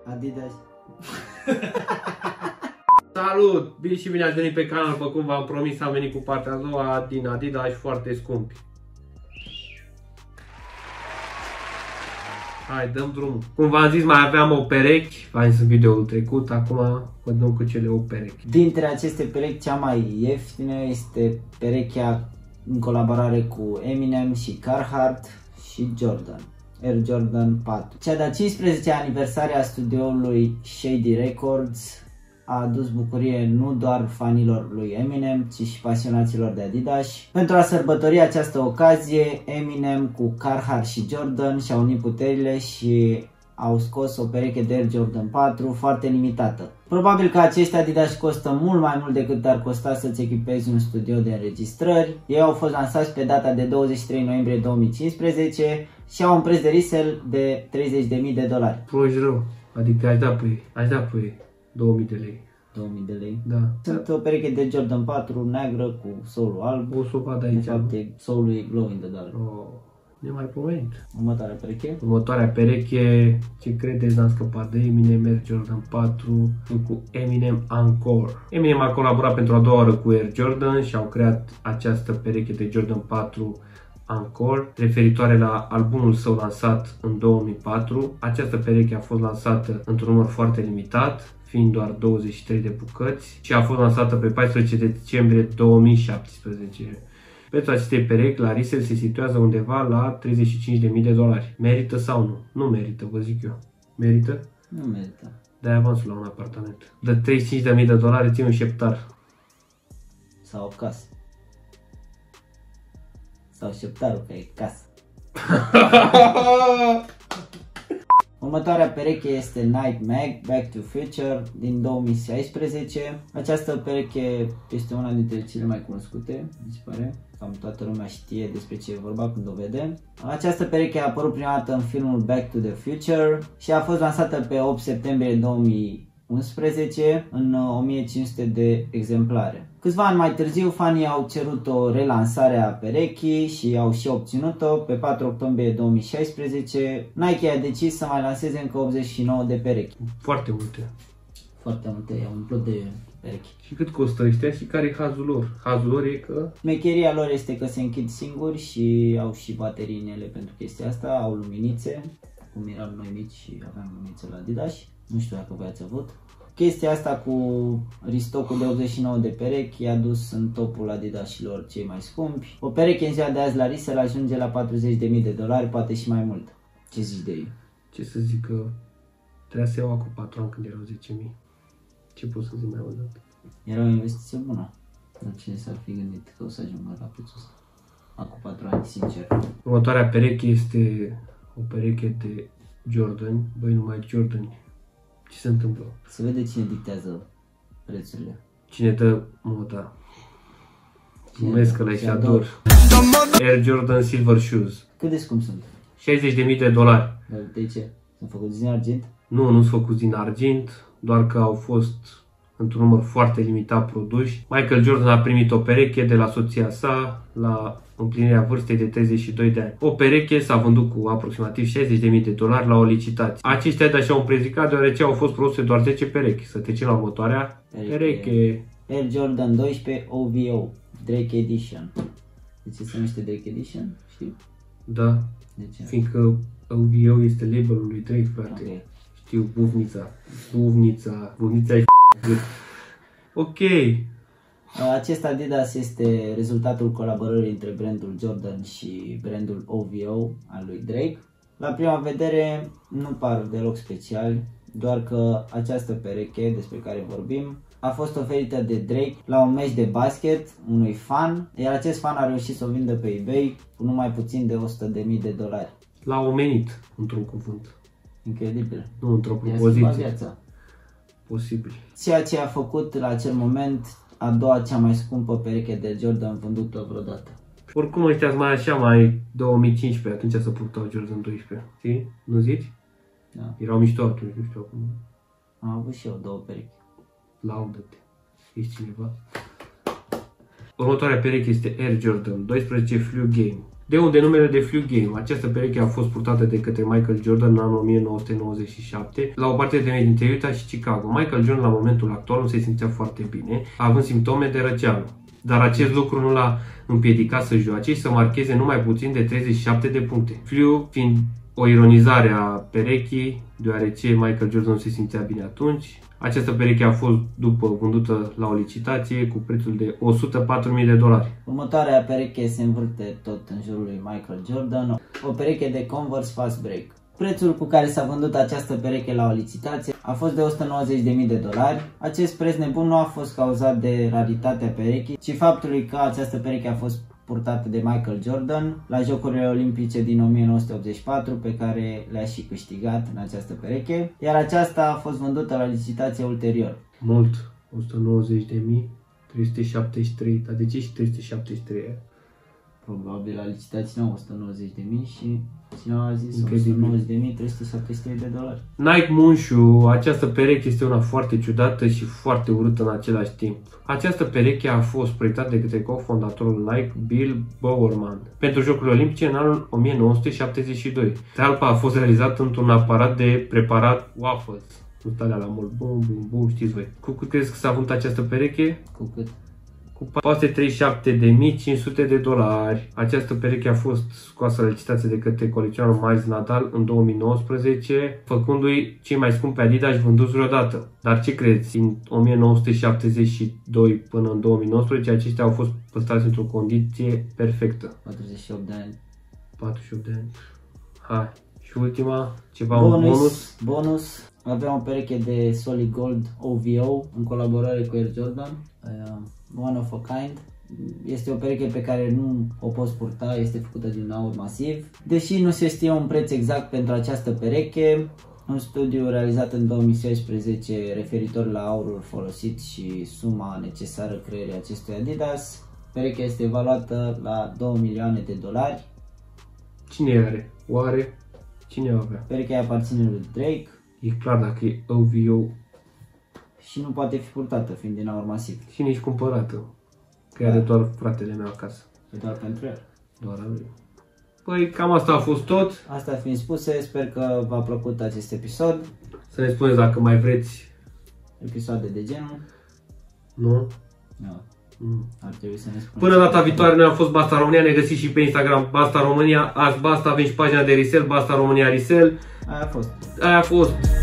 Adidas. Salut! Bine și bine ați venit pe canal, după cum v-am promis, am venit cu partea a doua din Adidas foarte scumpi. Hai, dăm drumul. Cum v-am zis, mai aveam o perechi, v-am zis în videoul trecut, acum vă dăm cu cele 8 perechi. Dintre aceste perechi, cea mai ieftină este perechea în colaborare cu Eminem și Carhartt și Jordan. Air Jordan 4. Cea de-a 15-a aniversare a studioului Shady Records a adus bucurie nu doar fanilor lui Eminem, ci și pasionaților de Adidas. Pentru a sărbători această ocazie, Eminem cu Carhartt și Jordan și-au unit puterile și au scos o pereche de Air Jordan 4 foarte limitată. Probabil că acești Adidas costă mult mai mult decât ar costa să-ți echipezi un studio de înregistrări. Ei au fost lansați pe data de 23 noiembrie 2015 și au un preț de resell de $30.000. Proști rău, adică aș da pe ei 2000 de lei. 2000 de lei. Da. Sunt o pereche de Jordan 4 neagră cu solul alb. O să o vad aici. De fapt, solul e glow in the dark. Oh, nemaipomenit. Următoarea pereche. Următoarea pereche, ce credeți, n-am scăpat de Eminem, Air Jordan 4 cu Eminem Encore. Eminem a colaborat pentru a doua oară cu Air Jordan și au creat această pereche de Jordan 4 Encore, referitoare la albumul său lansat în 2004. Această pereche a fost lansată într-un număr foarte limitat, fiind doar 23 de bucăți, și a fost lansată pe 14 decembrie 2017. Prețul acestei perechi la resell se situează undeva la $35.000. Merită sau nu? Nu merită, vă zic eu. Merită? Nu merită. Dai avansul la un apartament. De $35.000 ții un șeptar. Sau o casă. Sau șeptarul, că e casă. Următoarea pereche este Nike Mag Back to Future din 2016. Această pereche este una dintre cele mai cunoscute, mi se pare. Cam toată lumea știe despre ce e vorba când o vede. Această pereche a apărut prima dată în filmul Back to the Future și a fost lansată pe 8 septembrie 2011 în 1500 de exemplare. Câțiva ani mai târziu, fanii au cerut o relansare a perechii și au și obținut-o. Pe 4 octombrie 2016, Nike a decis să mai lanseze încă 89 de perechi. Foarte multe. Foarte multe, i-au umplut de perechi. Și cât costă ăștia și care e hazul lor? Hazul lor e că... Mecheria lor este că se închid singuri și au și baterii în ele pentru chestia asta, au luminițe, cum eram noi mici și aveam luminițe la Adidas. Nu știu dacă voi ați avut. Chestia asta cu restocul de 89 de perechi i-a dus în topul Adidasilor cei mai scumpi. O pereche în ziua de azi la resell ajunge la $40.000, poate și mai mult. Ce zici de ei? Ce să zic, că trebuia să iau acum 4 ani când erau 10.000. Ce pot să zic mai mult? Era o investiție bună. Dar cine s-ar fi gândit că o să ajungă la prețul ăsta? Acum 4 ani, sincer. Următoarea pereche este o pereche de Jordan. Băi, numai Jordan. Ce se întâmplă? Se vede cine dictează prețurile. Cine dă moda? Numesc că le-și ador. Air Jordan Silver Shoes. Cât de scump sunt? $60.000. Dar de ce? Sunt făcuți din argint? Nu, nu sunt făcuți din argint, doar că au fost într-un număr foarte limitat produși. Michael Jordan a primit o pereche de la soția sa la împlinirea vârstei de 32 de ani. O pereche s-a vândut cu aproximativ $60.000 la o licitație. Aceștia de-așa au prezicat deoarece au fost produse doar 10 perechi. Să trecem la următoarea pereche. Air Jordan 12 OVO Drake Edition. De ce se numește Drake Edition? Știi? Da. De ce? Fiindcă OVO este labelul lui Drake, frate. Okay. Știu, buvnița e ok. Acest Adidas este rezultatul colaborării între brandul Jordan și brandul OVO al lui Drake. La prima vedere nu par deloc speciali, doar că această pereche despre care vorbim a fost oferită de Drake la un meci de basket unui fan, iar acest fan a reușit să o vindă pe eBay cu numai puțin de $100.000. L-a omenit, într-un cuvânt. Incredibil. Nu într-o propoziție. Viața. Posibil. Ceea ce a făcut la acel moment a doua cea mai scumpă pereche de Jordan vândută vreodată. Oricum ăștia mai așa, mai 2015, atunci se purtau Jordan 12. Știi? Nu zici? Da. Erau mișto atunci, nu știu acum. Am avut și eu 2 perechi. Laudă-te. Ești cineva? Următoarea pereche este Air Jordan 12 Flu Game. De unde numele de Flu Game. Această pereche a fost purtată de către Michael Jordan în anul 1997 la o parteneri dintre Utah și Chicago. Michael Jordan la momentul actual nu se simțea foarte bine, având simptome de răceală. Dar acest lucru nu l-a împiedicat să joace și să marcheze numai puțin de 37 de puncte. Flu fiind o ironizare a perechii, deoarece Michael Jordan nu se simțea bine atunci. Această pereche a fost după vândută la o licitație cu prețul de $104.000. Următoarea pereche se învârte tot în jurul lui Michael Jordan, o pereche de Converse Fast Break. Prețul cu care s-a vândut această pereche la o licitație a fost de $190.000. Acest preț nebun nu a fost cauzat de raritatea perechii, ci faptului că această pereche a fost purtată de Michael Jordan la Jocurile Olimpice din 1984, pe care le-a și câștigat în această pereche, iar aceasta a fost vândută la licitație ulterior. Mult, 190.000, 373, dar de ce și 373? Probabil la licitație nu 190.000 și cineva a zis $190.373. Nike Moonshoe, această pereche este una foarte ciudată și foarte urâtă în același timp. Această pereche a fost proiectată de către cofondatorul Nike, Bill Bowerman, pentru Jocurile Olimpice în anul 1972. Talpa a fost realizată într-un aparat de preparat waffles. Nu stalea la mult, bum, bum, bum, știți voi. Cu cât crezi că s-a vândut această pereche? Cu cât? Cu $437.500. Această pereche a fost scoasă la licitație de către colecționerul Miles Nadal în 2019, făcându-i cei mai scumpi Adidas vânduți vreodată. Dar ce crezi? Din 1972 până în 2019, aceștia au fost păstrați într-o condiție perfectă. 48 de ani. 48 de ani. Hai. Și ultima, ceva bonus. Avem o pereche de Solid Gold OVO în colaborare cu Air Jordan. One of a kind. Este o pereche pe care nu o poți purta, este făcută din aur masiv. Deși nu se știe un preț exact pentru această pereche, un studiu realizat în 2016 referitor la aurul folosit și suma necesară creării acestui Adidas, perechea este evaluată la $2 milioane. Cine are? Oare? Cine avea? Perechea aparține lui Drake. E clar dacă e OVO. Și nu poate fi purtată, fiind din aur masiv. Și nici cumpărată. Că are doar fratele meu acasă. E doar pentru el. Doar a lui. Păi cam asta a fost tot. Asta fiind spuse, sper că v-a plăcut acest episod. Să ne spuneți dacă mai vreți episoade de genul. Nu? Nu. Ar trebui să ne spuneți. Până data viitoare, noi am fost Basta România, ne găsiți și pe Instagram Basta România. Azi Basta, avem și pagina de resell, Basta România Resell. Aia a fost. Aia a fost.